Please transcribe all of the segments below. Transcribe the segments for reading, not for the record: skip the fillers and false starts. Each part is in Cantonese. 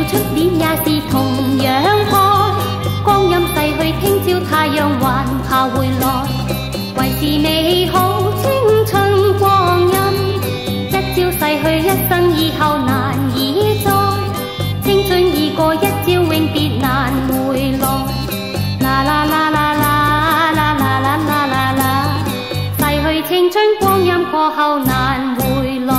了出年也是同樣開，光陰逝去，聽朝太陽還怕回來，為是美好青春光陰，一朝逝去，一生以後難以再，青春已過，一朝永別難回來，啦啦啦啦啦啦啦啦啦啦啦，逝去青春光陰過後難回來。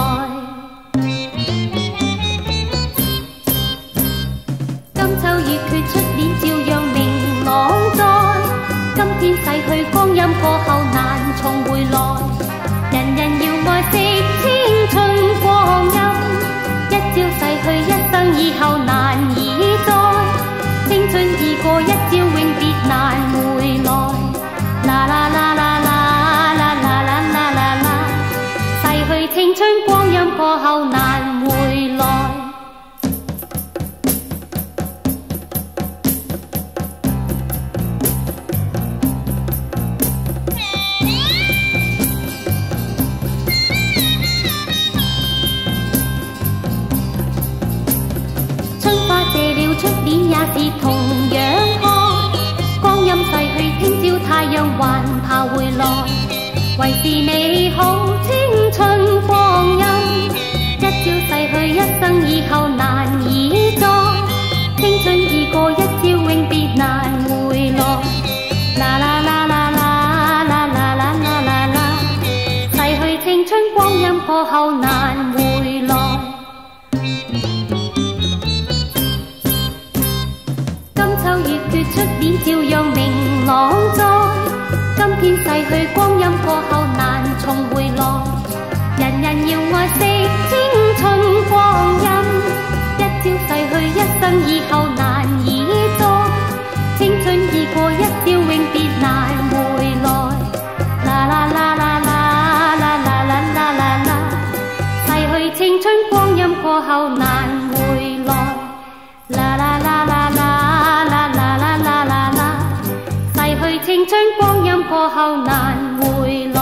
秋月缺出年照樣明朗在，今天逝去光陰過後難重回來，人人要愛惜青春光陰，一朝逝去，一生以後難以再，青春已過，一朝永別難回來，啦啦啦啦啦啦啦啦啦啦啦，逝去青春光陰過後難回來。出年也是同樣開，光陰逝去，聽朝太陽還怕回來，為是美好青春光陰，一朝逝去，一生以後難以再，青春已過，一朝永別難回來，啦啦啦啦啦啦啦啦啦啦啦，逝去青春光陰過後難回來。秋月缺出年照樣明朗在，今天逝去光陰過後難重回來，人人要愛惜青春光陰，一朝逝去，一生以後難以再，青春已過，一朝永別難回來，啦啦啦啦啦啦啦啦啦啦啦，逝去青春光陰過後難回來，啦啦啦啦啦。青春光陰過後難回來。